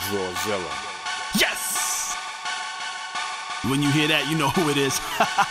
Drawzilla. Yes! When you hear that, you know who it is.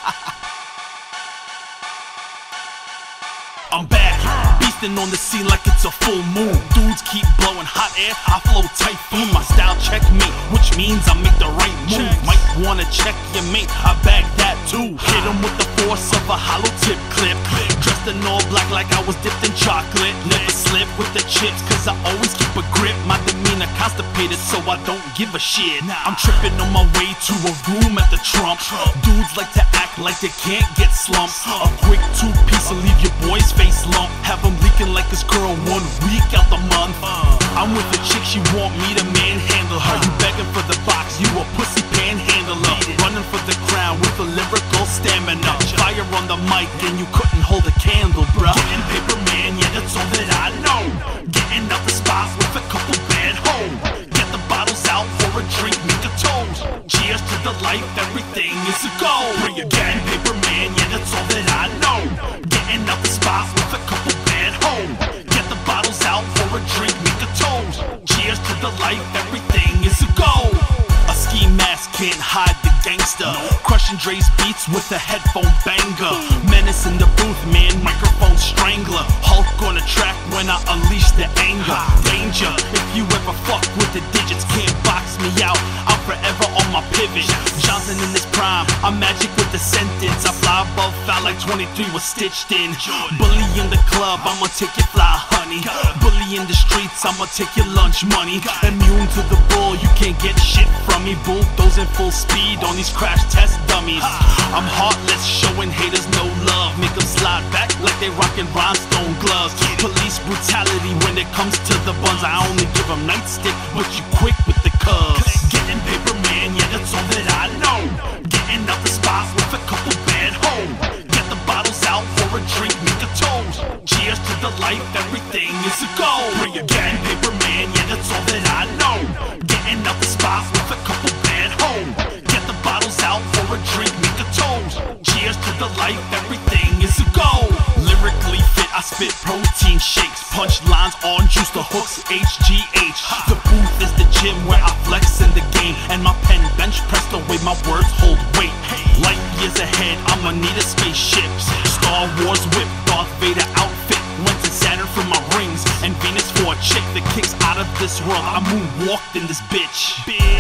I'm back, beastin' on the scene like it's a full moon. Dudes keep blowing hot air, I flow typhoon. My style checkmate, which means I make the right move. Might wanna check your mate, I bag that too. Hit him with the force of a hollow tip clip. Dressed in all black like I was dipped in chocolate. Never slip with the chips, cause I always keep a grip. My demeanor constipated, so I don't give a shit. I'm tripping on my way to a room at the Trump. Dudes like to act like they can't get slumped. A quick two-piece will leave your boy's face lump. Have them leaking like his girl 1 week out the month. I'm with a chick, she want me to manhandle her. You begging for the box, you a pussy panhandler. Running for the crown with a lyrical stamina. Fire on the mic and you couldn't hold a candle, bruh. Getting paper, man, yeah, that's all that I know. Getting out the spots with a couple bad hoes. Get the bottles out for a drink, make a toast. Cheers to the life, everything is a go. Bring your gang, paper, man, yeah, that's all that I know. Getting out the spots with a couple bad hoes. Get the bottles out for a drink, make a toast. Cheers to the life, everything is a go. A ski mask can't hide the gangster. Crushing Dre's beats with a headphone banger. Menace in the booth, man, microphone strangler. Hulk on the track when I unleash the anger. Danger, if you ever fuck with the digits, can't box me out. I'm forever on my pivot. Johnson in his prime, I'm magic with the sentence. I fly above foul like 23 was stitched in. Bully in the club, I'ma take your fly, honey. Bully in the streets, I'ma take your lunch money. Immune to the bull, you can't get shit from me. Bulldozing full speed on these crash test dummies. I'm heartless, showing haters no love. Make them slide back like they rockin' rhinestone gloves. Police brutality when it comes to the buns. I only give them nightstick, but you quick with the cubs. Getting paper, man, yeah, that's all that I know. Getting out the spots with a couple bad hoes. Get the bottles out for a drink, make a toast. Cheers to the life, everything is a go. Bring your gang, paper, man, yeah, that's all that I know. Getting out the spots with a couple bad hoes. Get the bottles out for a drink, make a toast. Cheers to the life, everything is a go. Lyrically fit, I spit protein shakes. Punchlines on juice, the hooks HGH. The booth is the gym where I flex in the game. And my pen bench press the way my words hold weight. Light years ahead, I'ma need a spaceship. Star Wars whip, Darth Vader outfit. Went to Saturn for my rings, and Venus for a chick that kicks out of this world. I moonwalked in this bitch.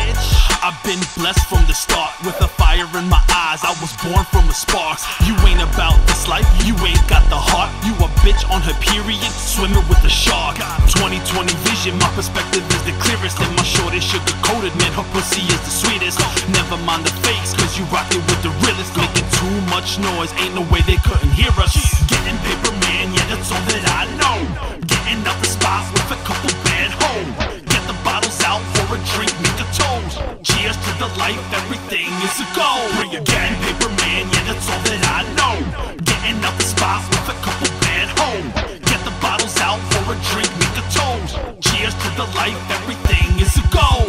I've been blessed from the start with a fire in my eyes. I was born from a spark. You ain't about this life, you ain't got the heart. You a bitch on her period, swimming with a shark. 20/20 vision, my perspective is the clearest. And my shortest sugar coated, man, her pussy is the sweetest. Never mind the fakes, cause you rockin' with the realest. Making too much noise, ain't no way they couldn't hear us. Getting paper, man, yeah, that's all that I know. Getting out the spots with a couple bad hoes. Get the bottles out for a drink, make a toast. Cheers to the life, everything is a go. Bring your gang, paper, man, yeah, that's all that I know. Getting out the spots with a couple bad hoes. Get the bottles out for a drink, make a toast. Cheers to the life, everything is a go.